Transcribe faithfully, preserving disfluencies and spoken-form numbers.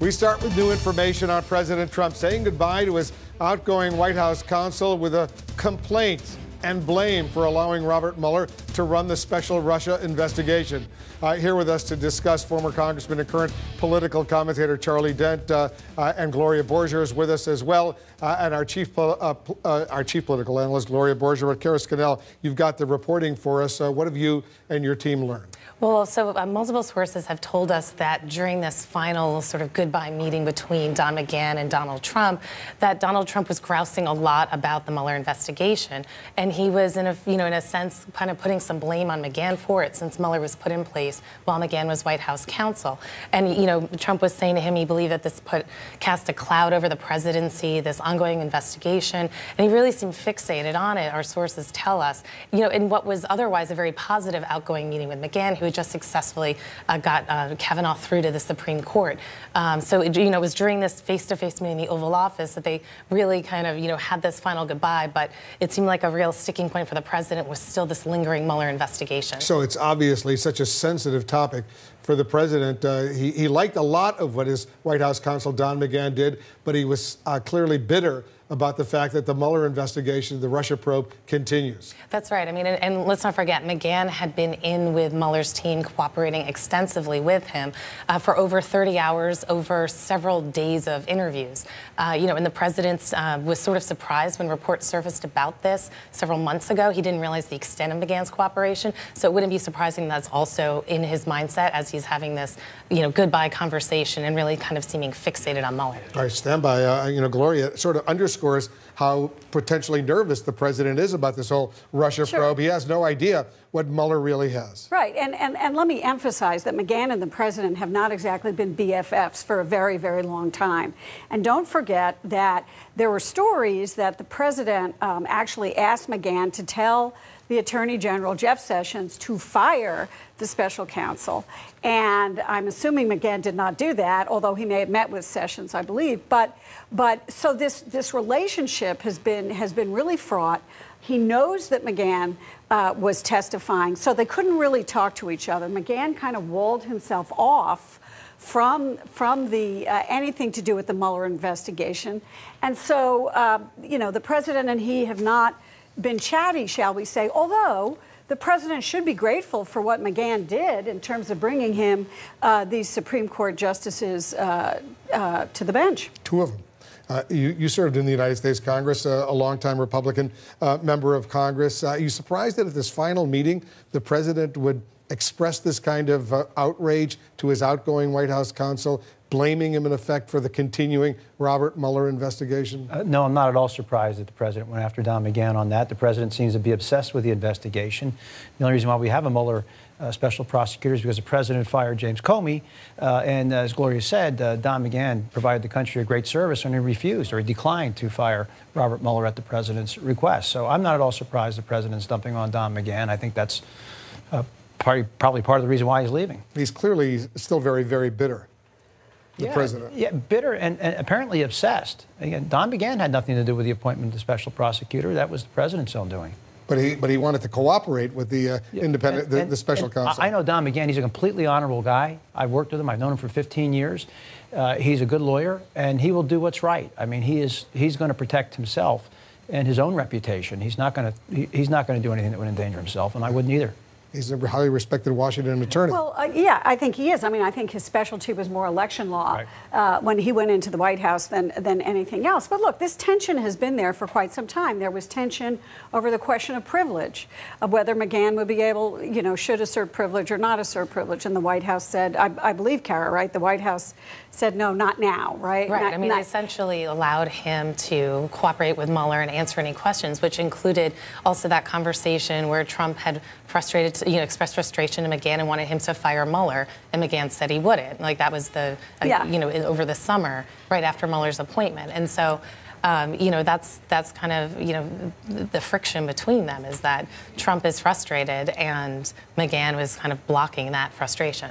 We start with new information on President Trump saying goodbye to his outgoing White House counsel with a complaint and blame for allowing Robert Mueller to run the special Russia investigation. Uh, here with us to discuss, former Congressman and current political commentator Charlie Dent, uh, uh, and Gloria Borger is with us as well, uh, and our chief uh, uh, our chief political analyst Gloria Borger. Kara Scannell, you've got the reporting for us. Uh, what have you and your team learned? Well, so uh, multiple sources have told us that during this final sort of goodbye meeting between Don McGahn and Donald Trump, that Donald Trump was grousing a lot about the Mueller investigation, and he was, in a you know, in a sense, kind of putting some blame on McGahn for it, since Mueller was put in place while McGahn was White House counsel. And you know, Trump was saying to him he believed that this put cast a cloud over the presidency, this ongoing investigation, and he really seemed fixated on it. Our sources tell us, you know, in what was otherwise a very positive outgoing meeting with McGahn, who just successfully uh, got uh, Kavanaugh through to the Supreme Court. Um, so, it, you know, it was during this face-to-face meeting in the Oval Office that they really kind of, you know, had this final goodbye, but it seemed like a real sticking point for the president was still this lingering Mueller investigation. So it's obviously such a sensitive topic for the president. Uh, he, he liked a lot of what his White House counsel Don McGahn did, but he was uh, clearly bitter about the fact that the Mueller investigation, the Russia probe, continues. That's right. I mean, and, and let's not forget, McGahn had been in with Mueller's team, cooperating extensively with him uh, for over thirty hours, over several days of interviews. Uh, you know, and the president uh, was sort of surprised when reports surfaced about this several months ago. He didn't realize the extent of McGahn's cooperation, so it wouldn't be surprising that's also in his mindset as he's having this, you know, goodbye conversation and really kind of seeming fixated on Mueller. All right, stand by. Uh, you know, Gloria, sort of underscores how potentially nervous the president is about this whole Russia Sure. probe. He has no idea what Mueller really has. Right, and, and, and let me emphasize that McGahn and the president have not exactly been B F Fs for a very, very long time. And don't forget that there were stories that the president um, actually asked McGahn to tell the Attorney General, Jeff Sessions, to fire the special counsel. And I'm assuming McGahn did not do that, although he may have met with Sessions, I believe. But, but so this, this relationship has been, has been really fraught. He knows that McGahn uh, was testifying, so they couldn't really talk to each other. McGahn kind of walled himself off from from the uh, anything to do with the Mueller investigation. And so, uh, you know, the president and he have not been chatty, shall we say, although the president should be grateful for what McGahn did in terms of bringing him uh, these Supreme Court justices uh, uh, to the bench. Two of them. Uh, you, you served in the United States Congress, uh, a longtime Republican uh, member of Congress. Uh, are you surprised that at this final meeting, the president would express this kind of uh, outrage to his outgoing White House counsel, blaming him in effect for the continuing Robert Mueller investigation? Uh, no, I'm not at all surprised that the president went after Don McGahn on that. The president seems to be obsessed with the investigation. The only reason why we have a Mueller uh, special prosecutor is because the president fired James Comey. Uh, and as Gloria said, uh, Don McGahn provided the country a great service when he refused or he declined to fire Robert Mueller at the president's request. So I'm not at all surprised the president's dumping on Don McGahn. I think that's uh, probably, probably part of the reason why he's leaving. He's clearly still very, very bitter. The yeah, president. Yeah, bitter and, and apparently obsessed. Again, Don McGahn had nothing to do with the appointment of the special prosecutor. That was the president's own doing. But he, but he wanted to cooperate with the uh, yeah, independent, and, the, and, the special counsel. I know Don McGahn. He's a completely honorable guy. I've worked with him. I've known him for fifteen years. Uh, he's a good lawyer, and he will do what's right. I mean, he is. He's going to protect himself and his own reputation. He's not going to. He, he's not going to do anything that would endanger himself, and I wouldn't either. He's a highly respected Washington attorney. Well, uh, yeah, I think he is. I mean, I think his specialty was more election law right. uh, when he went into the White House than, than anything else. But look, this tension has been there for quite some time. There was tension over the question of privilege, of whether McGahn would be able, you know, should assert privilege or not assert privilege. And the White House said, I, I believe, Kara, right? The White House said, no, not now, right? Right. Not, I mean, not, they essentially allowed him to cooperate with Mueller and answer any questions, which included also that conversation where Trump had frustrated, you know, expressed frustration to McGahn and wanted him to fire Mueller, and McGahn said he wouldn't. Like that was the, uh, yeah. you know, over the summer, right after Mueller's appointment, and so. Um, you know, that's that's kind of, you know, the, the friction between them is that Trump is frustrated and McGahn was kind of blocking that frustration.